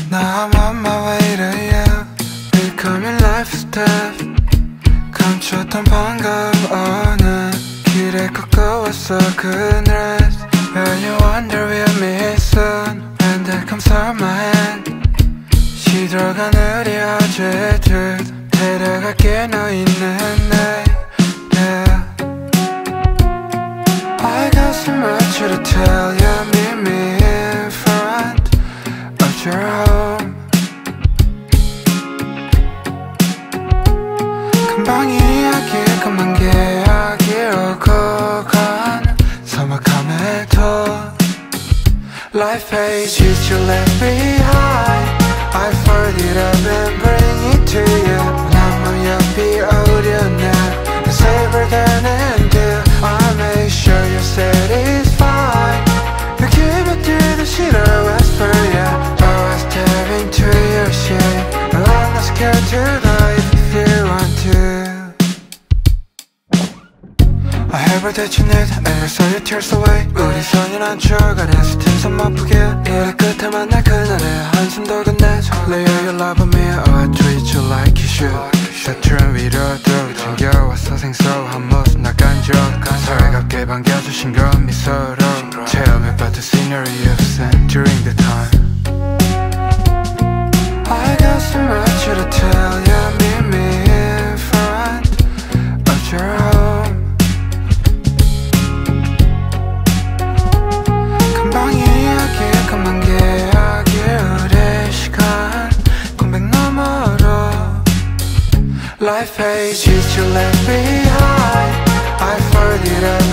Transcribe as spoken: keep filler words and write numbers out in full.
Now I'm on my way to you, becoming life step. 감췄던 반가움 오늘 길에 꺾어왔어 그날. When you wonder we'll meet soon, and there comes hold my hand. 시들어간 우리 어제들 데려갈게 너 있는 날. Yeah. I got so much to tell you, meet me in front of your home. 금방 이야기 그만 계약이 오고 간 서먹함에도 Life pages you left behind, I fold it up and bring it to you. 난 옆이 오려내 Savor than and do, I make sure you're satisfied. You keep it through the shit I whisper, yeah. Always staring to your shame, but I'm not scared to life if you want to. I have all that you need, I saw your tears away. 우리 선연한 추억 안에서 틈새 못 게 이래 끝에 만날 그날의 한숨도 끝내줘. Lay your love on me, oh I treat you like you should. 사투른 위로도 챙겨와서 생소한 모습 나 간적. 살갑게 반겨주신 건 미소로. Tell me about the scenery you've seen during the time. I got so much to tell you, meet me in front of your home. 금방 이야기 그만 계약이 우리 시간 공백 너머로. Life pages you left behind, I fold it up